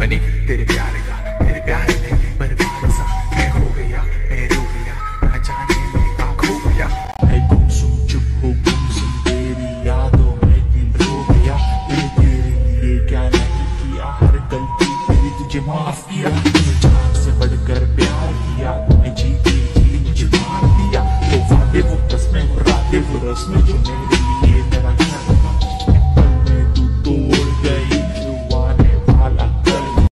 बनी तेरे प्यार का, तेरे प्यार में बर्बाद सा मैं हो गया, मैं रो गया, ना जाने में का खो गया। है गुमसुम चुप हो गुमसुम तेरी यादों में दिल रो गया। तेरे लिए क्या नहीं किया, हर गलती तेरी तुझे माफ किया। तूने जान से बढ़कर प्यार किया, तूने जी मुझे मार दिया। वो वादे वो कसमें वो रातें वो रस्में जो मेरे